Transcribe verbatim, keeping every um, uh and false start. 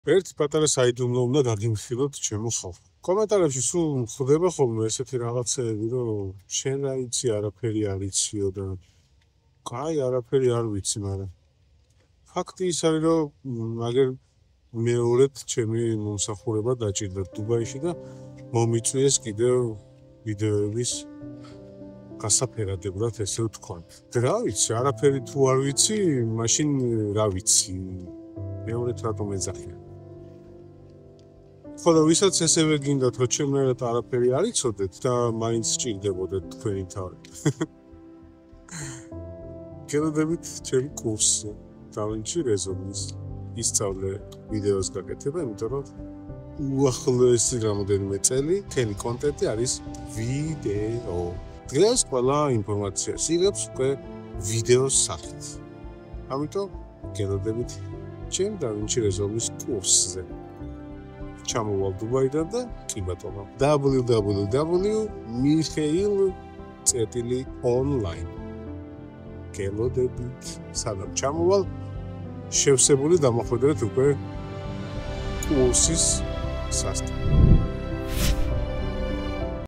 ერთი პატარა საიდუმლო უნდა გაგიმხილოთ ჩემო ხალხო. კომენტარებში სულ ხდება ხოლმე ესეთი რაღაცეები, რომ შენ რა იცი, არაფერი არ იციო და კაი არაფერი არ ვიცი, მაგრამ ფაქტი ის არის, რომ მაგერ მეორედ ჩემი მომსახურება დაჭირდა დუბაიში და მომიწვიეს კიდევ ვიდეოების გასაფერადებლად, ესე ვთქვათ. რა ვიცი, არაფერი თუ არ ვიცი, მაშინ რა ვიცი, მეორედ რატომ ეძახიან. ხოლო ვისაც ესევე გინდათ, რომ ჩემნაირად არაფერი არ იცოდეთ და მაინც სჭირდებოდეთ თქვენი თავი. გელოდებით ჩემ კურსზე დავინჩი რეზონანს ისწავლე ვიდეოს გაკეთება, იმიტომ რომ უახლოესი რამოდენიმე წელი მთელი კონტენტი არის ვიდეო. დღეს ყველა ინფორმაციას იღებს უკვე ვიდეოს სახით. ამიტომ გელოდებით ჩემ დავინჩი რეზონანს კურსზე. ჩამოვალ დუბაიდან და კი ბატონო დაბლიუ დაბლიუ დაბლიუ τελεία mikhail.online გელოდებით სანამ ჩამოვალ შევსებული დამოხვედრეთ უკვე კურსის სასტიკ